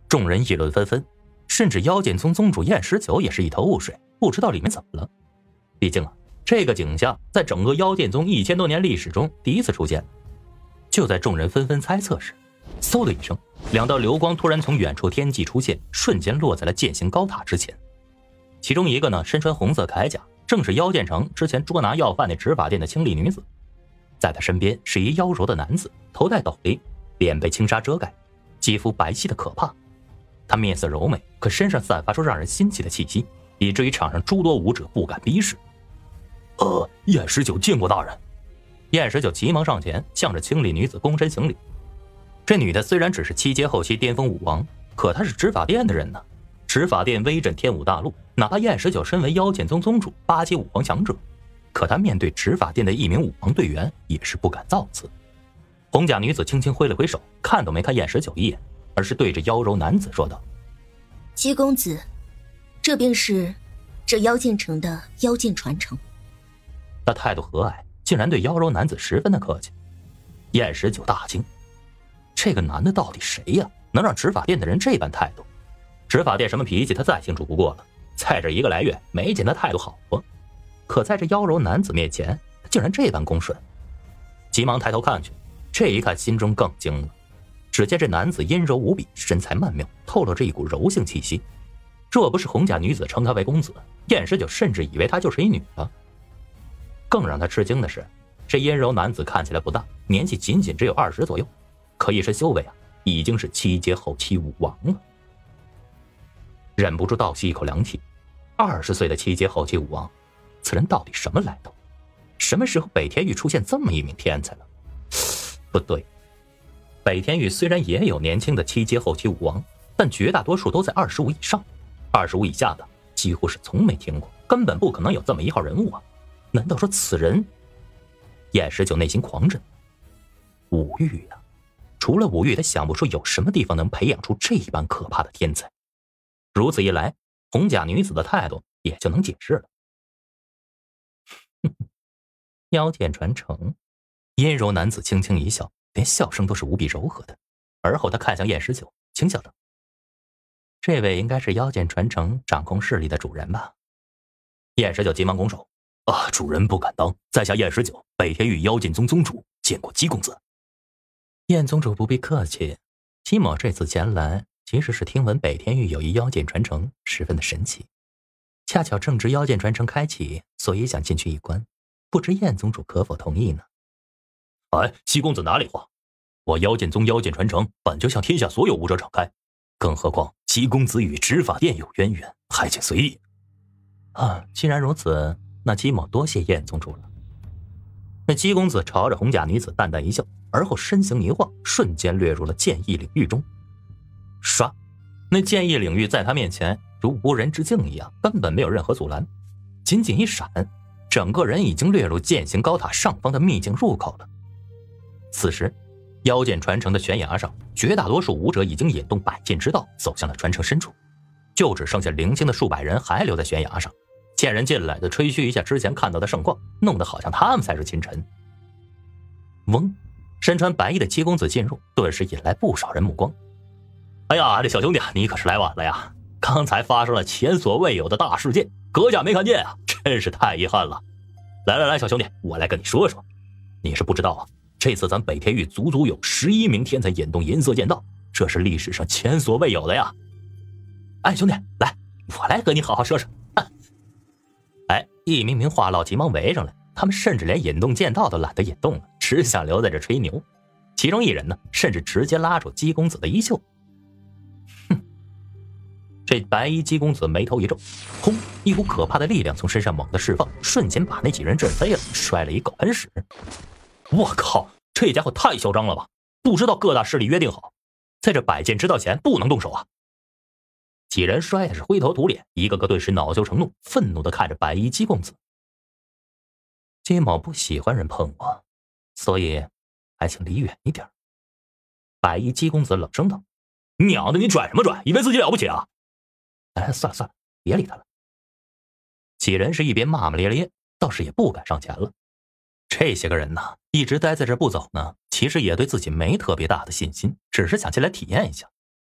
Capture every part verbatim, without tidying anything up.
众人议论纷纷，甚至妖剑宗宗主燕十九也是一头雾水，不知道里面怎么了。毕竟啊，这个景象在整个妖剑宗一千多年历史中第一次出现。就在众人纷纷猜测时，嗖的一声，两道流光突然从远处天际出现，瞬间落在了剑行高塔之前。其中一个呢，身穿红色铠甲，正是妖剑城之前捉拿要犯的执法殿的清丽女子。在她身边是一妖娆的男子，头戴斗笠，脸被轻纱遮盖，肌肤白皙的可怕。他面色柔美，可身上散发出让人心悸的气息，以至于场上诸多武者不敢逼视。 呃，燕十九见过大人。 燕十九急忙上前，向着清丽女子躬身行礼。这女的虽然只是七阶后期巅峰武王，可她是执法殿的人呢。执法殿威震天武大陆，哪怕燕十九身为妖剑宗宗主，八阶武皇强者，可他面对执法殿的一名武皇队员，也是不敢造次。红甲女子轻轻挥了挥手，看都没看燕十九一眼，而是对着妖柔男子说道：“ 姬公子，这便是这妖剑城的妖剑传承。” 他态度和蔼，竟然对妖柔男子十分的客气。燕十九大惊，这个男的到底谁呀？能让执法殿的人这般态度？执法殿什么脾气他再清楚不过了，在这一个来月没见他态度好过，可在这妖柔男子面前，他竟然这般恭顺。急忙抬头看去，这一看心中更惊了。只见这男子阴柔无比，身材曼妙，透露着一股柔性气息。若不是红甲女子称他为公子，燕十九甚至以为他就是一女的。更让他吃惊的是，这阴柔男子看起来不大，年纪仅仅只有二十左右，可一身修为啊，已经是七阶后期武王了。忍不住倒吸一口凉气，二十岁的七阶后期武王，此人到底什么来头？什么时候北天域出现这么一名天才了？不对，北天域虽然也有年轻的七阶后期武王，但绝大多数都在二十五以上，二十五以下的几乎是从没听过，根本不可能有这么一号人物啊！难道说此人？燕十九内心狂震，武域啊，除了武域，他想不出有什么地方能培养出这般可怕的天才。如此一来，红甲女子的态度也就能解释了。妖剑传承，阴柔男子轻轻一笑，连笑声都是无比柔和的。而后他看向燕十九，轻笑道：“这位应该是妖剑传承掌控势力的主人吧？”燕十九急忙拱手：“ 啊，主人不敢当，在下燕十九，北天域妖剑宗宗主，见过姬公子。” 燕宗主不必客气，姬某这次前来，其实是听闻北天域有一妖剑传承，十分的神奇。恰巧正值妖剑传承开启，所以想进去一观，不知燕宗主可否同意呢？ 哎，姬公子哪里话？我妖剑宗妖剑传承本就向天下所有武者敞开，更何况姬公子与执法殿有渊源，还请随意。 啊，既然如此，那姬某多谢燕宗主了。那姬公子朝着红甲女子淡淡一笑，而后身形一晃，瞬间掠入了剑意领域中。唰，那剑意领域在他面前如无人之境一样，根本没有任何阻拦。仅仅一闪，整个人已经掠入剑行高塔上方的秘境入口了。此时，妖剑传承的悬崖上，绝大多数武者已经引动百剑之道，走向了传承深处，就只剩下零星的数百人还留在悬崖上。见人进来的吹嘘一下之前看到的盛况，弄得好像他们才是清晨。嗡，身穿白衣的姬公子进入，顿时引来不少人目光。 哎呀，这小兄弟，你可是来晚了呀！刚才发生了前所未有的大事件，阁下没看见啊，真是太遗憾了。来来来，小兄弟，我来跟你说说。你是不知道啊，这次咱北天域足足有十一名天才引动银色剑道，这是历史上前所未有的呀！ 哎，兄弟，来，我来和你好好说说。哎，一名名话唠急忙围上来，他们甚至连引动剑道都懒得引动了，只想留在这吹牛。其中一人呢，甚至直接拉住姬公子的衣袖。哼！这白衣姬公子眉头一皱，轰！一股可怕的力量从身上猛地释放，瞬间把那几人震飞了，摔了一狗盆屎。 我靠，这家伙太嚣张了吧！不知道各大势力约定好，在这百剑之道前不能动手啊！ 几人摔的是灰头土脸，一个个顿时恼羞成怒，愤怒地看着白衣姬公子。姬某不喜欢人碰我，所以还请离远一点。白衣姬公子冷声道：“ 娘的，你拽什么拽？以为自己了不起啊？” 哎，算了算了，别理他了。几人是一边骂骂咧咧，倒是也不敢上前了。这些个人呢，一直待在这不走呢，其实也对自己没特别大的信心，只是想进来体验一下。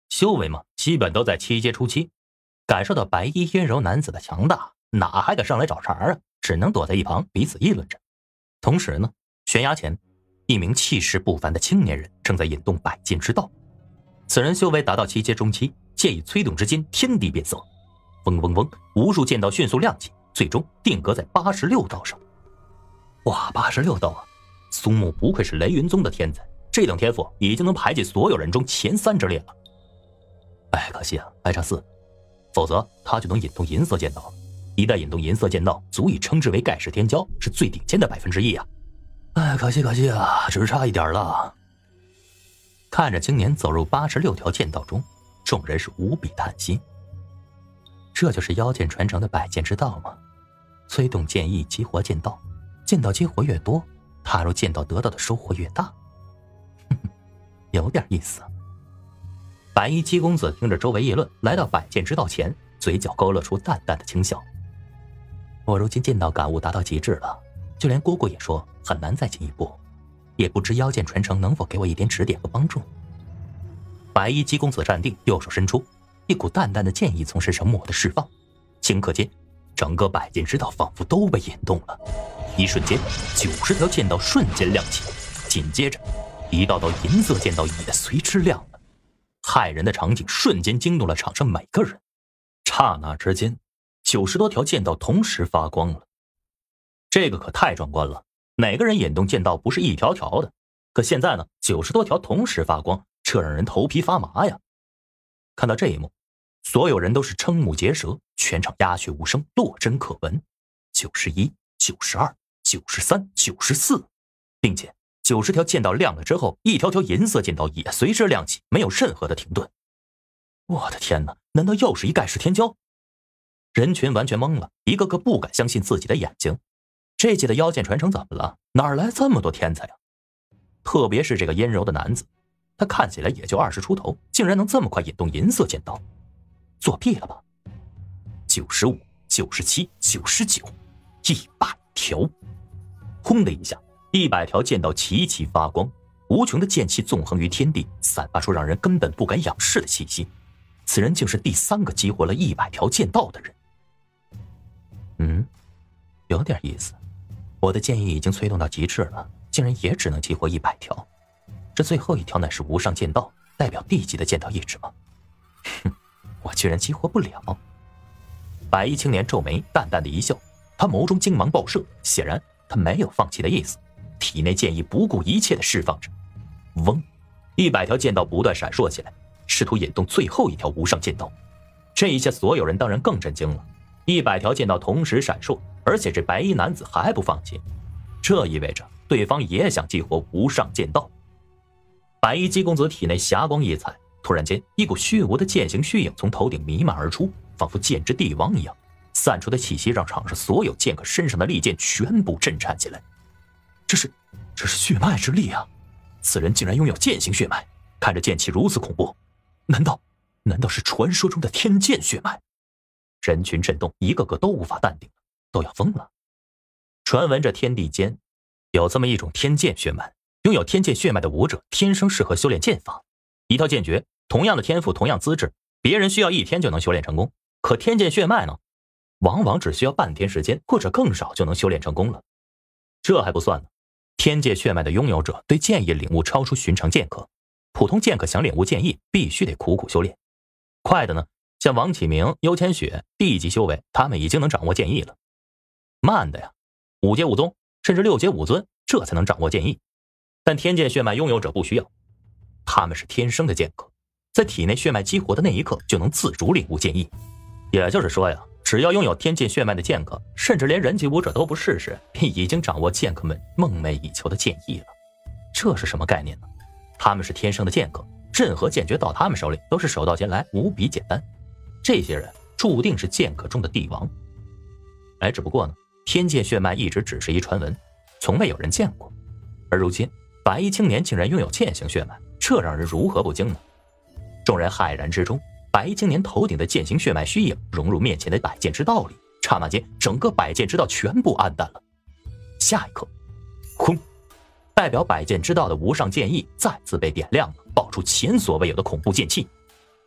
修为嘛，基本都在七阶初期。感受到白衣阴柔男子的强大，哪还敢上来找茬啊？只能躲在一旁彼此议论着。同时呢，悬崖前一名气势不凡的青年人正在引动百剑之道。此人修为达到七阶中期，剑意催动之间，天地变色，嗡嗡嗡，无数剑道迅速亮起，最终定格在八十六道上。哇，八十六道啊！苏木不愧是雷云宗的天才，这等天赋已经能排进所有人中前三之列了。哎，可惜啊，还差四，否则他就能引动银色剑道了。一旦引动银色剑道，足以称之为盖世天骄，是最顶尖的百分之一啊！哎，可惜可惜啊，只差一点了。看着青年走入八十六条剑道中，众人是无比叹息。这就是妖剑传承的百剑之道吗？催动剑意，激活剑道，剑道激活越多，踏入剑道得到的收获越大。哼哼，有点意思。白衣姬公子听着周围议论，来到百剑之道前，嘴角勾勒出淡淡的轻笑。我如今剑道感悟达到极致了，就连姑姑也说很难再进一步，也不知妖剑传承能否给我一点指点和帮助。白衣姬公子站定，右手伸出，一股淡淡的剑意从身上蓦地释放，顷刻间，整个百剑之道仿佛都被引动了。一瞬间，九十条剑道瞬间亮起，紧接着，一道道银色剑道也随之亮了。骇人的场景瞬间惊动了场上每个人，刹那之间，九十多条剑道同时发光了。这个可太壮观了，哪个人引动剑道不是一条条的？可现在呢，九十多条同时发光，这让人头皮发麻呀！看到这一幕，所有人都是瞠目结舌，全场鸦雀无声，落针可闻。九十一、九十二、九十三、九十四，并且九十条剑道亮了之后，一条条银色剑道也随之亮起，没有任何的停顿。我的天哪，难道又是一盖世天骄？人群完全懵了，一个个不敢相信自己的眼睛。这届的妖剑传承怎么了？哪来这么多天才啊？特别是这个阴柔的男子，他看起来也就二十出头，竟然能这么快引动银色剑道，作弊了吧？九十五、九十七、九十九，一百条！轰的一下，一百条剑道齐齐发光，无穷的剑气纵横于天地，散发出让人根本不敢仰视的气息。此人竟是第三个激活了一百条剑道的人。嗯，有点意思。我的剑意已经催动到极致了，竟然也只能激活一百条。这最后一条乃是无上剑道，代表地级的剑道意志吗？哼，我居然激活不了。白衣青年皱眉，淡淡的一笑，他眸中精芒爆射，显然他没有放弃的意思，体内剑意不顾一切的释放着。嗡，一百条剑道不断闪烁起来，试图引动最后一条无上剑道。这一下，所有人当然更震惊了。一百条剑道同时闪烁，而且这白衣男子还不放弃，这意味着对方也想激活无上剑道。白衣姬公子体内霞光溢彩，突然间，一股虚无的剑形虚影从头顶弥漫而出，仿佛剑之帝王一样，散出的气息让场上所有剑客身上的利剑全部震颤起来。这是，这是血脉之力啊！此人竟然拥有剑形血脉，看着剑气如此恐怖，难道，难道是传说中的天剑血脉？人群震动，一个个都无法淡定，都要疯了。传闻这天地间有这么一种天剑血脉，拥有天剑血脉的武者天生适合修炼剑法。一套剑诀，同样的天赋，同样资质，别人需要一天就能修炼成功，可天剑血脉呢，往往只需要半天时间或者更少就能修炼成功了。这还不算呢，天剑血脉的拥有者对剑意领悟超出寻常剑客，普通剑客想领悟剑意必须得苦苦修炼。快的呢，像王启明、幽千雪地级修为，他们已经能掌握剑意了。慢的呀，五阶武宗甚至六阶武尊，这才能掌握剑意。但天剑血脉拥有者不需要，他们是天生的剑客，在体内血脉激活的那一刻就能自主领悟剑意。也就是说呀，只要拥有天剑血脉的剑客，甚至连人级武者都不试试，便已经掌握剑客们梦寐以求的剑意了。这是什么概念呢？他们是天生的剑客，任何剑诀到他们手里都是手到擒来，无比简单。这些人注定是剑客中的帝王。哎，只不过呢，天剑血脉一直只是一传闻，从未有人见过。而如今白衣青年竟然拥有剑形血脉，这让人如何不惊呢？众人骇然之中，白衣青年头顶的剑形血脉虚影融入面前的百剑之道里，刹那间整个百剑之道全部暗淡了。下一刻，轰，代表百剑之道的无上剑意再次被点亮了，爆出前所未有的恐怖剑气。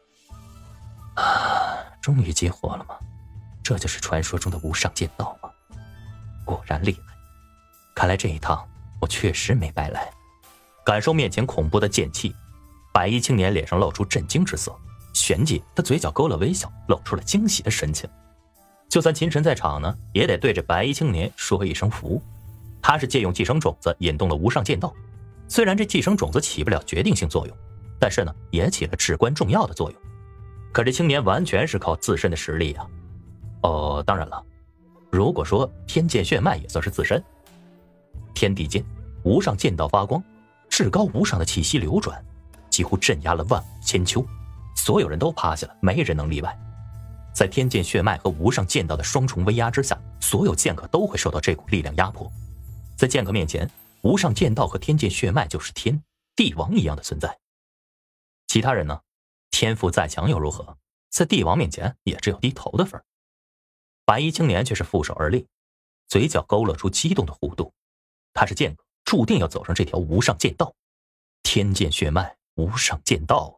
终于激活了吗？这就是传说中的无上剑道吗？果然厉害，看来这一趟我确实没白来。感受面前恐怖的剑气，白衣青年脸上露出震惊之色，旋即他嘴角勾了微笑，露出了惊喜的神情。就算秦晨在场呢，也得对着白衣青年说一声服。他是借用寄生种子引动了无上剑道，虽然这寄生种子起不了决定性作用，但是呢，也起了至关重要的作用。可这青年完全是靠自身的实力啊。哦，当然了，如果说天剑血脉也算是自身。天地间，无上剑道发光，至高无上的气息流转，几乎镇压了万物千秋，所有人都趴下了，没人能例外。在天剑血脉和无上剑道的双重威压之下，所有剑客都会受到这股力量压迫。在剑客面前，无上剑道和天剑血脉就是天帝王一样的存在。其他人呢，天赋再强又如何，在帝王面前也只有低头的份。白衣青年却是负手而立，嘴角勾勒出激动的弧度。他是剑客，注定要走上这条无上剑道。天剑血脉，无上剑道啊！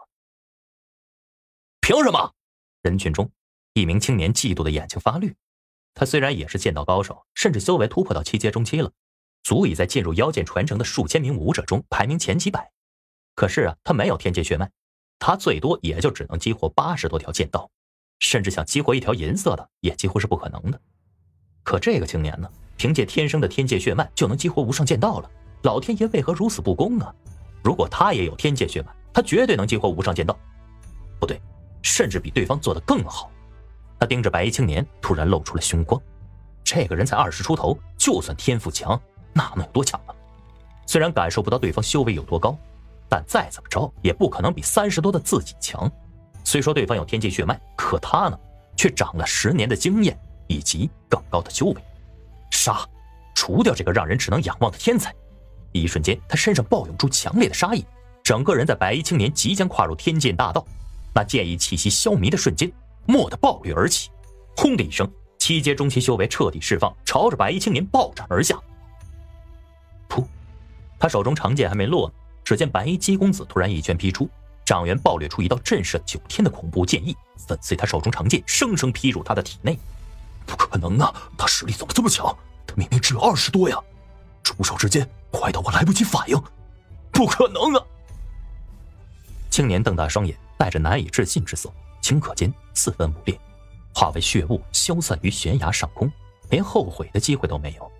凭什么？ 人群中，一名青年嫉妒的眼睛发绿。他虽然也是剑道高手，甚至修为突破到七阶中期了，足以在进入妖剑传承的数千名武者中排名前几百。可是啊，他没有天剑血脉，他最多也就只能激活八十多条剑道，甚至想激活一条银色的也几乎是不可能的。可这个青年呢，凭借天生的天剑血脉就能激活无上剑道了，老天爷为何如此不公啊？如果他也有天剑血脉，他绝对能激活无上剑道。不对，甚至比对方做得更好。他盯着白衣青年，突然露出了凶光。这个人才二十出头，就算天赋强，那能有多强呢？虽然感受不到对方修为有多高，但再怎么着也不可能比三十多的自己强。虽说对方有天剑血脉，可他呢，却长了十年的经验以及更高的修为。杀！除掉这个让人只能仰望的天才！一瞬间，他身上暴涌出强烈的杀意，整个人在白衣青年即将跨入天剑大道，那剑意气息消弭的瞬间，蓦地暴掠而起，轰的一声，七阶中期修为彻底释放，朝着白衣青年暴斩而下。噗！他手中长剑还没落呢，只见白衣姬公子突然一拳劈出，掌源暴掠出一道震慑九天的恐怖剑意，粉碎他手中长剑，生生劈入他的体内。 不可能啊！他实力怎么这么强？他明明只有二十多呀！出手之间快到我来不及反应，不可能啊！ 青年瞪大双眼，带着难以置信之色，顷刻间四分五裂，化为血雾消散于悬崖上空，连后悔的机会都没有。